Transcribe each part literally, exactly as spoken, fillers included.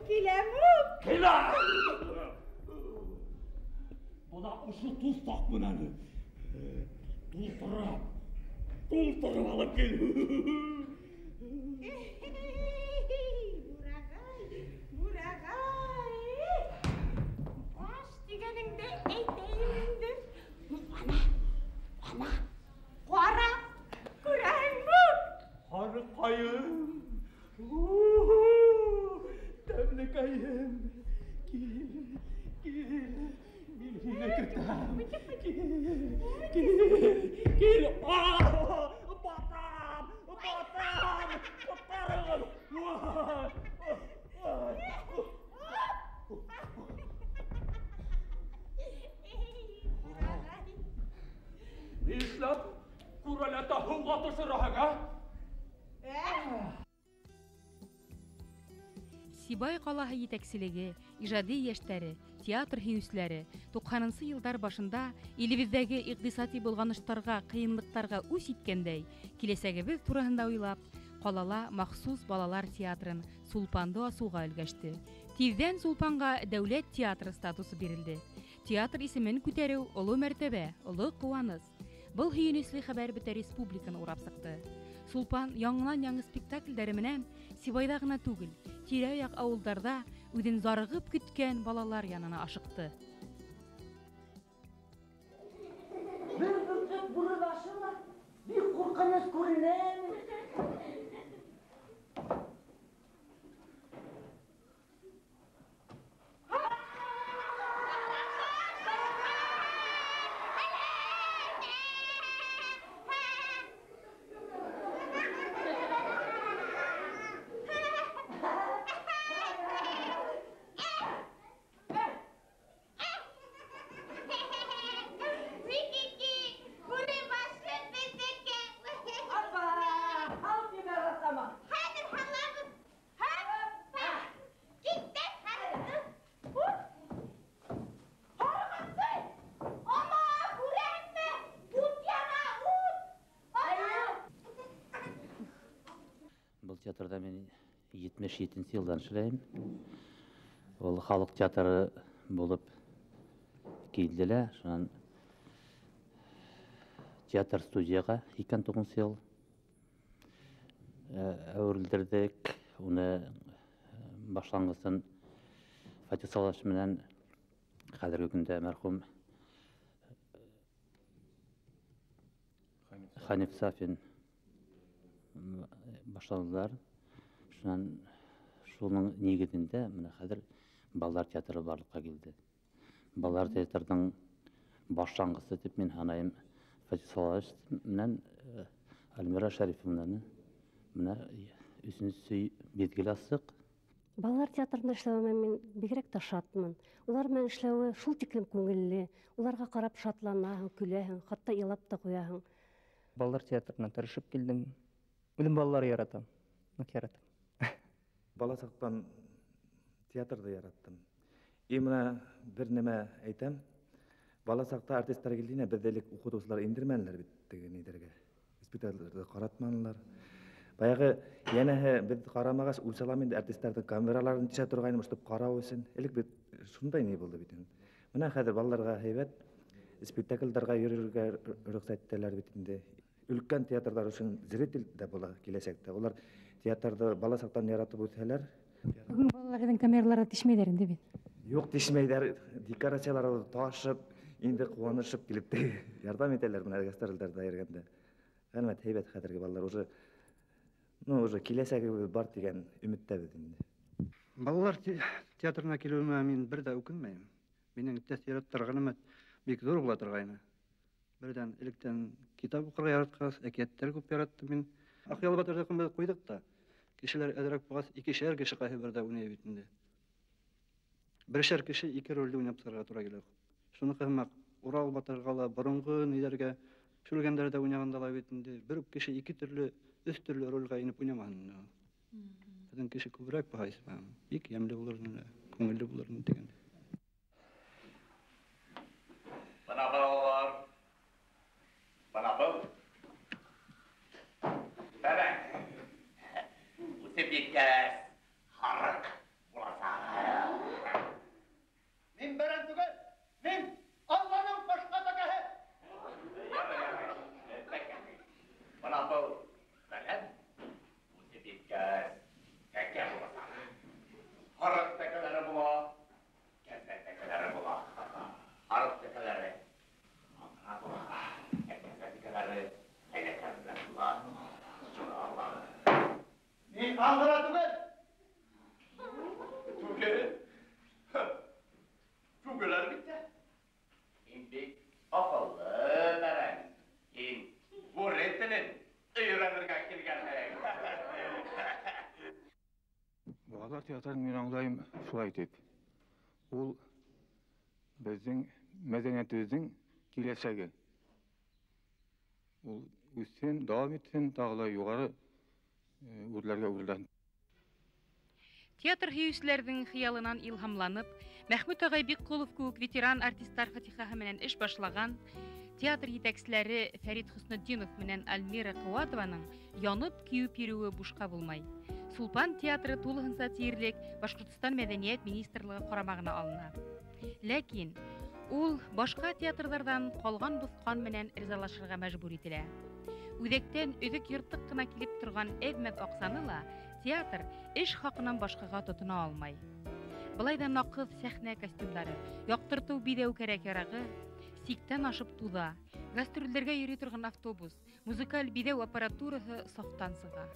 Kilemuk. Kila! Buna uшу tuztak bunları. Tuldurap. Tuldurap alıp gel. Buragay, buragay. Baş digeninde eteğimdir. Bana, bana. Kuara, kurayım bu. Harikayım. Temlikayım. Gel, gel. Gel, ketam. Gel, gel, gel. Ah, batam, batam, batarım. Vay. İslam, kuralata hıvlatı sırağa. Сибай ҡалаһы етәкселеге, ижади йәштәре, театр һөйөүселәре тукһанынсы йылдар башында илебеҙҙәге иҡтисади болғаныштарға, ҡыйынлыҡтарға үс иткәндәй, киләсәгебеҙ тураһында уйлап, ҡалала махсус балалар театрын Сулпанды асыуға өлгәште. Тиҙҙән Сулпанға дәүләт театры статусы бирелде. Театр исемен күтәреү оло мәртәбә, оло ҡыуаныс. Был һөйөнөслө хәбәр бөтә республиканы урап сыҡты. Сулпан яңынан-яңы спектакльдәре менән Сибайҙа ғына түгел, тирә-яҡ ауылдарҙа үҙен зарығып көткән балалар янына ашыҡты. Бер бөртөк бүре башы ла, бик ҡурҡыныс күренәме? Бұл театрда мен жетмеш жетінші жылдан эшләйм. Ол халық театры болып килделә. Шунан театр студияға ике мең тугызынчы ел әүрелдердек. Уны башлангысын Фатих Салаш менән хәзерге көндә мәрхүм Ханиф Сафин башланылар. Шунан шуның нигеҙендә менә хәзер балалар театры барлыкка килде. Балалар театрының башлангысы дип мин һанайым Фатих Салаш менән Альмира Шәрифовнаны менә өсөнсө мезгел асык. Балалар театрында эшләвемә мин бигрәк тә шатмын. Улар менән эшләүе шул тиклем күңелле. Уларга карап шатланаһың, көләһең, хатта илап та куяһың. Балалар театрына тырышып килдем. Үҙем балалар яратам. Ныҡ яратам. Бала саҡтан театрды яраттым. И мына бер нәмә әйтәм. Бала саҡта артисттар килдене беҙҙе элек уҡытыусылар индермәнеләр бит теге нидәргә. Спектакльдәрҙе ҡаратманылар. Баяғы йәнәһе беҙ ҡарамағас үлсалам инде артисттарҙың камераларын тишә торғайным, чтобы ҡарау өсөн. Элек бит шундай ни булды бит. Менә хәҙер балаларға һәйбәт спектакльдәргә йөрөргә рөхсәт итәләр бит инде. Өлкән театрдар өсөн зритель дә була киләсәктә. Улар театрды бала саҡтан яратып үҫәләр. Бөгөн балаларҙың камералары тишмәйҙәр инде бит. Юҡ, тишмәйҙәр. Декорациялары ташып, инде ҡыуанышып килеп ярҙам итәләр менә гастролдәрҙә йөргәндә. Хәмәт һәйбәт хәҙерге балалар уже ну уже киләсәге бар дигән өмөттәбеҙ инде. Балалар театрына килеүемә мин бер дә үкенмәйем. Минең тәэсират торғаным бик ҙур була торғайны. Бердән электән китап уҡырға яраткас, әкиәттәр күп яраттым мин. Аҡъял батырҙыҡын беҙ ҡуйҙыҡ та, кешеләр әҙерәк булғас, икешәр кеше ҡайһы берҙә уйнай бит инде. Берешәр кеше ике ролде уйнап сығырға тура килә. Шуныҡы һымаҡ Урал батырға ла, боронғо ниләргә шүлгәндәрҙә уйнағанда ла бит инде. Бер үк кеше ике төрлө, өс төрлө ролгә инеп уйнамаһын. Беҙҙең кеше күберәк баһа исмәһен. Бик йәмле булыр ине, күңелле булыр ине дигән. Бына балалар. Бына был. Бәбәк. Үсеп еткәс, һарыҡ буласаҡ. театрын мен аңлайым шулай деп. Ол біздің мәдениетіміздің келешегі. Ол өссен, давам етсен, тағылай юғары өрлерге өрлен. Театр һөйүсләрнең хыялынан илһамланып, Мәхмүт агай Биккулов күк ветеран артистлар фатихаһы менән эш башлаган, театр җитәкчеләре Фәрит Хөснетдинов менән Альмира Куатованың янып киюп йөрүе бушка булмай. Сулпан театры тулыһынса тиерлек Башкортстан мәдәният министрлыгы карамагына алына. Ләкин ул башка театрлардан калган дускан менән ризалашырга мәҗбүр ителә. Үҙәктән өҙөк йыртык кына килеп торган әҙмәк аҡсаны ла театр эш хаҡынан башҡаға тотона алмай. Былай да наҡыҙ сәхнә костюмдары, яҡтыртыу биҙәү кәрәк ярағы, сиктән ашып туҙа, гастролдәргә йөрөй торған автобус, музыкаль биҙәү аппаратураһы сафтан сыға.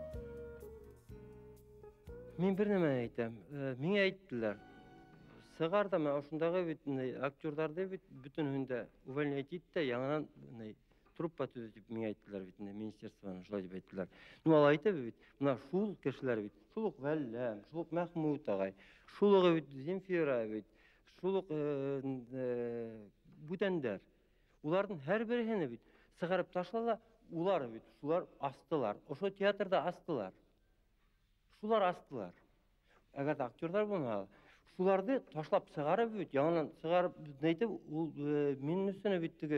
Мин бер нәмә әйтәм. Миңә әйттеләр. Сығар да мен ошондағы бит актерҙарҙы бит бөтөнөһөндә увольнять итте, яңынан труппа төҙө дип миңә әйттеләр бит, министерствоны шулай дип әйттеләр. Ну ал әйтә бит, мына шул кешеләр бит, шул уҡ Вәлләм, шул уҡ Мәхмүт ағай, шул уҡ бит Земфира бит, шул уҡ бүтәндәр. Уларҙың һәр береһенә бит сығарып ташлала, улар бит, шулар астылар. Ошо театрда астылар. Шулар астылар. Әгәр актерҙар булмаһа, шуларҙы ташлап сығарып бит, яңынан сығарып әйтеп, ул минең өсөн бит теге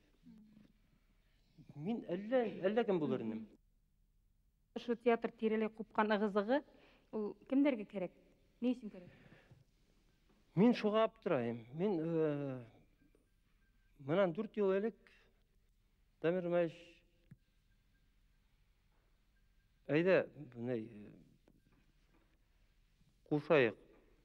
мин әллә әллә кем булыр инем. Ошо театр тирәләй ҡупҡан ығызығы, ул кемдәргә кәрәк? Ни өсөн кәрәк? Мин шуға аптырайым. Мин мынан дүрт йыл элек Дамир Мәш әйдә, ҡушайыҡ.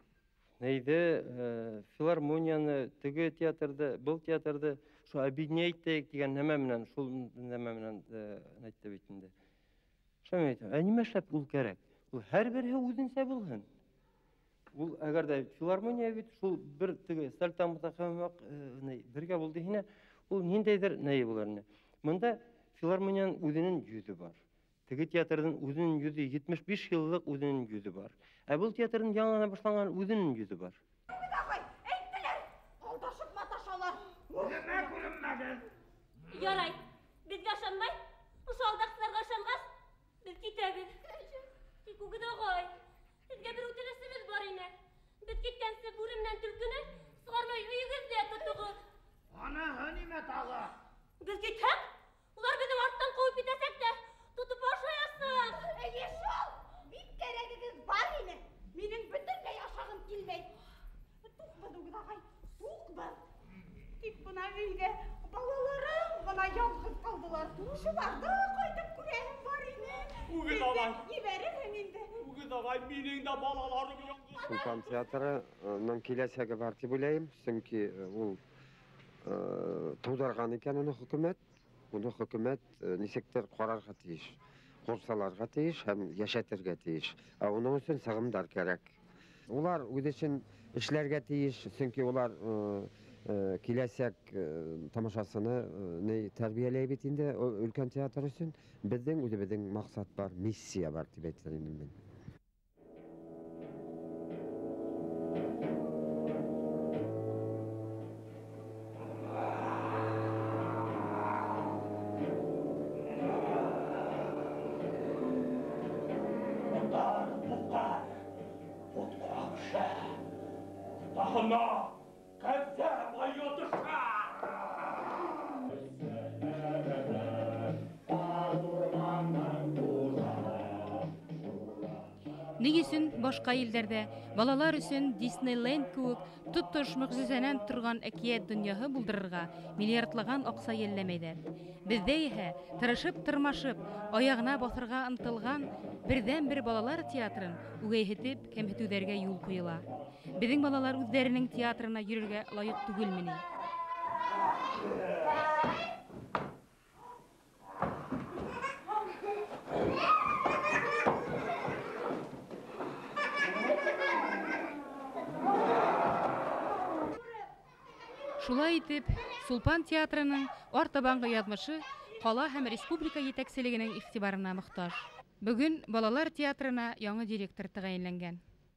Нәйҙе филармонияны, теге театрды, был театрды шу объединяйтәйек дигән нәмә менән, шул нәмә менән әйтте бит инде. Шуны әйтәм. Ә нимә эшләп ул кәрәк? Ул һәр береһе үҙенсә булһын. Ул әгәр дә филармония бит, шул бер теге Салтан Мутахаммак бергә булды һине, ул ниндәйҙер нәй булыр ине. Монда филармонияның үҙенең йөҙө бар. Теге театрдың үҙенең йөҙө җитмеш биш йыллык үҙенең йөҙө бар. Ә был театрның яңынан башланган үҙенең йөҙө бар. Ярай, беҙгә ышанмай, ошо алдаҡсыларға ышанғас, беҙ китәбеҙ. Тик үгеҙ ағай, һеҙгә бер үтенесебеҙ бар ине. Беҙ киткәнсе бүре менән төлкөнө сығармай өйөгөҙҙә тотоғоҙ. Анаһы нимә тағы? Беҙ китһәк, улар беҙҙең арттан ҡыуып китәсәк тә, тотоп ашаясаҡ. Эйе шул, бик кәрәгегеҙ бар ине. Минең бөтөнләй ашағым килмәй. Туҡбыҙ, үгеҙ ағай, туҡбыҙ. Тик бына өйгә балаларым ғына ялғыз ҡалдылар. Шуларҙы ҡайтып күрәһем бар ине. Үгеҙ ағай. Ебәрерһең инде. Үгеҙ ағай, минең дә балаларым юҡ. Сулпан театрының киләсәге бар дип уйлайым, сөнки ул тыуҙырған икән уны хөкүмәт. Уны хөкүмәт нисектер ҡарарға тейеш, ҡурсаларға тейеш һәм йәшәтергә тейеш. Ә уның өсөн сығымдар кәрәк. Улар үҙ өсөн эшләргә тейеш, сөнки улар киләсәк тамашасыны тәрбиәләй бит инде өлкән театр өсөн. Беҙҙең үҙебеҙҙең маҡсат бар, миссия бар тип әйтер инем мин. Ни өсөн башка илдәрдә балалар өсөн Диснейленд кеүек тотош мөғжизәнән торган әкият дөньяһы булдырырга миллиардлаган аҡса йәлләмәйҙәр. Бездә иһә тырышып, тырмашып, аяғына баҫырға ынтылған берҙән-бер балалар театрын үгәйһетеп, кәмһетеүҙәргә юл ҡуйыла. Беҙҙең балалар үҙҙәренең театрына йөрөргә лайыҡ түгелмени? Шулай итеп, Сулпан театрының артабанғы яҙмышы ҡала һәм республика етәкселегенең иғтибарына мохтаж. Бөгөн балалар театрына яңы директор тәғәйенләнгән.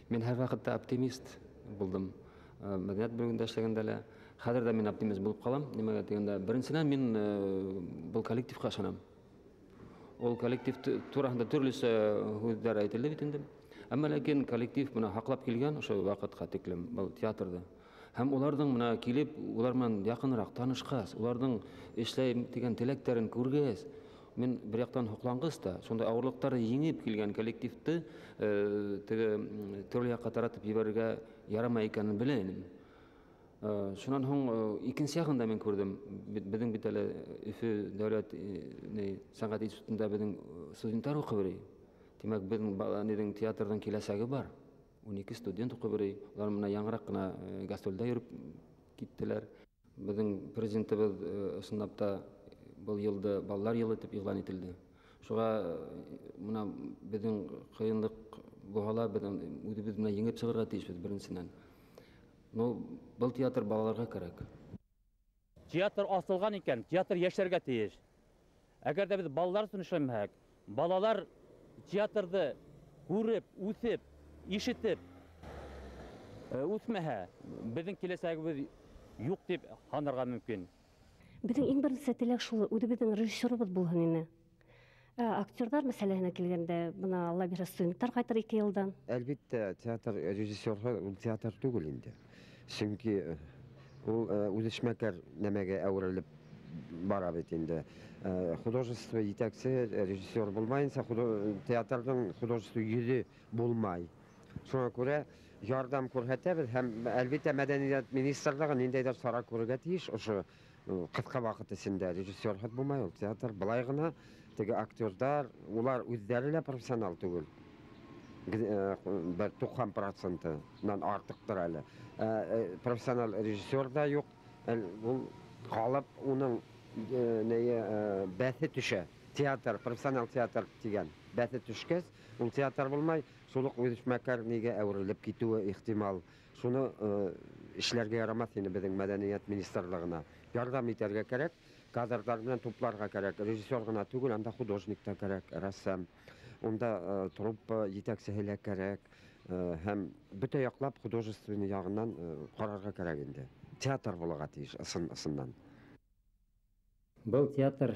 Мен һәр вакытта оптимист булдым. Мәдәният бөлегендә эшләгәндә лә, хәзер дә мин оптимист булып калам. Нимәгә дигәндә, беренчедән мин бу коллективка ышанам. Ул коллектив турында төрлесе һүзләр әйтелде бит инде. Әмма ләкин коллектив моны хаклап килгән ошо вакытка тиклем бу театрда. Һәм уларның моны килеп, улар белән якынрак танышкас, уларның эшләй дигән теләкләрен күргәс, мен бер яктан хуклангыс та, шундай авырлыктарды еңеп килгән коллективты теге төрле якка таратып ебәрергә ярамай икәнен белә идем. Шуннан һуң икенче ягында мен күрдем. Безнең бит әле Өфе дәүләт сәнгать институтында безнең студентлар укый бирә. Димәк, безнең театрның киләсәге бар. унике студент укый бирә. Улар менә яңгырак кына гастрольдә йөреп киттеләр. Безнең президентыбыз ысынлап та бұл елды балалар елы итеп игълан ителде. Шуңа мына безнең кыенлык бугала, безнең үзебез менә еңеп чыгарга тиешбез беренчедән. Ну, бұл театр балаларға керек. Театр асылған екен, театр яшәргә тиеш. Әгәр дә без балалар өчен эшләмәсәк, балалар театрды күреп, үсеп, ишетеп үсмәһә, безнең киләсәгебез юк дип санарга мөмкин. Безнең иң беренче теләк шул, үзебезнең режиссерыбыз булһын инде. Актердар мәсьәләсенә килгәндә, бына Алла бирә студентлар кайтыр ике елдан. Әлбәттә, театр режиссеры ул театр түгел инде. Чөнки ул үзешмәкәр нәмәгә әверелеп бара бит инде. Художество итәкче режиссер булмаенча, театрның художество йөзе булмай. Шуңа күрә ярдәм күрсәтәбез һәм әлбәттә мәдәният министрлыгы ниндәйдер чара күрергә тиеш. Ошо кыска вакыт эчендә режиссер хат булмай, ул театр былай гына теге актердар, улар үзләре лә профессионал түгел. Бер туксан процентыннан артыктыр әле. Профессионал режиссер да юк. Ул калып уның бәсе төшә. Театр, профессионал театр дигән бәсе төшкәс, ул театр булмай, шулык үзешмәкәр нигә әверелеп китүе ихтимал. Шуны эшләргә ярамас инде безнең мәдәният министрлыгына. Ярдәм итәргә кирәк, кадрдар белән тупларга кирәк. Режиссер гына түгел, анда художник та кирәк, рәссам. Унда труппа җитәкчеһе лә кирәк. Һәм бөтә яклап художественный ягыннан карарга кирәк инде. Театр булырга тиеш ысыннан. Был театр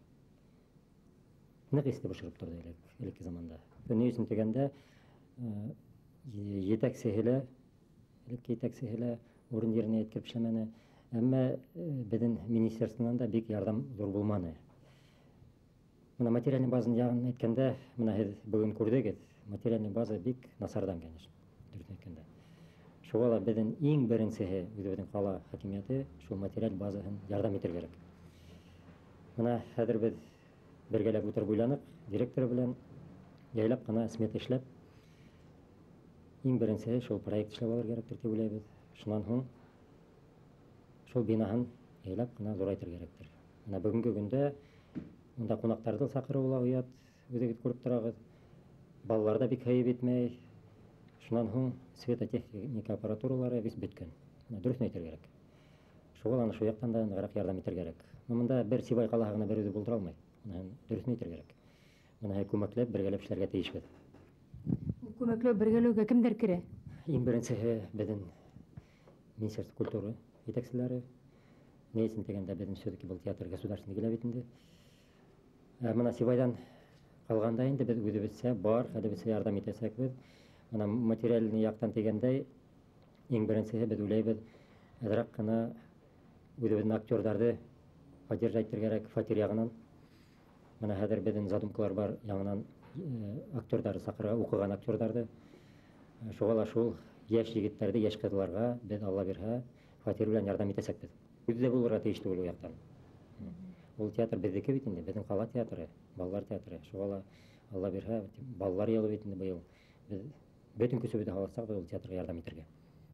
нык искә башырып торды элекке заманда. Ни өчен дигәндә, җитәкчеһе, элекке җитәкчеһе урын yerine yetkirib эшләмәне. Әмма безнең министрлыктан да бик ярдәм зур булманы. Мына материальный базаны ягын әйткәндә, мына һез бүген күрдегез, материальный база бик насардан, конечно, дөрес әйткәндә. Шуңа безнең иң беренчеһе үзебезнең кала хакимияте шул материаль базасын ярдәм итәргә кирәк. Мына хәзер без бергәләп утырып уйланык, директор белән яйлап кына смета эшләп, иң беренчеһе шул проект эшләп алырга кирәктер дип уйлыйбыз. Шуннан һуң шул бинаһын яйлап кына зурайтырга кирәктер. Менә бүгенге көндә монда кунактарды сакыруга уят, үзегез күреп торагыз. Балалар да бик хайып итмәй. Шуннан һуң светотехника аппаратуралары вис беткән. Менә дөрес әйтергә кирәк. Шуңа аны шу яктан да ныграк ярдәм итәргә кирәк. Монда бер Сибай калаһы гына бер үзе булдыра алмый. Менә дөрес әйтергә кирәк. Менә күмәкләп бергәләп эшләргә тиешбез. Күмәкләү бергәләүгә кемдер керә? Иң беренчеһе безнең Министерство культуры җитәкчеләре. Ни өчен дигәндә, безнең все-таки был театр государственный килә бит инде. Менә Сибайдан калганда инде без үзебезчә бар, хәлебезчә ярдәм итәсәкбез. Менә материальный яктан дигәндә, иң беренчеһе без уйлыйбыз, әзрәк кына үзебезнең актерларны поддержать итәргә кирәк фатир ягыннан. Менә хәзер безнең задумкалар бар, яңадан актерларны сакырга, укыган актерларны. Шуңа шул яшь егетләргә, яшь кызларга без Алла бирһә, фатир белән ярдәм итәсәкбез. Үзебездә булырга тиеш түгел ул яктан. Ул театр безнеке бит инде, безнең кала театры, балалар театры. Шуңа Алла бирһә, балалар елы бит инде быел. Без бөтен көсебезне халыксак, ул театрга ярдәм итәргә.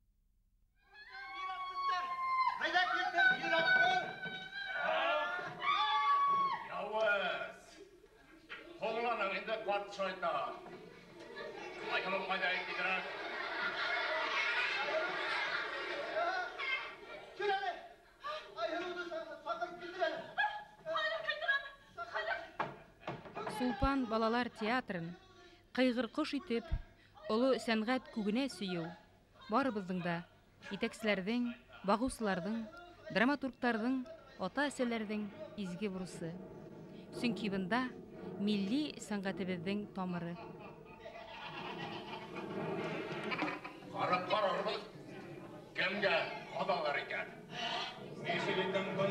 Şayta. Ayağımın kayda ettiler. Şuraya. Ayağımı sakın gittiler. Сулпан балалар театрын кайгыр кош итеп, Олы сәнгать күгенә сөйеү барыбыздың да итәкселәрдең, багучыларның, драматургларның, ата-әсәләрнең изге бурысы. Чөнки бында милли сәнгатебезнең тамыры. Қарап қарарбыз, кемге қадалар екен. Меселінің бұны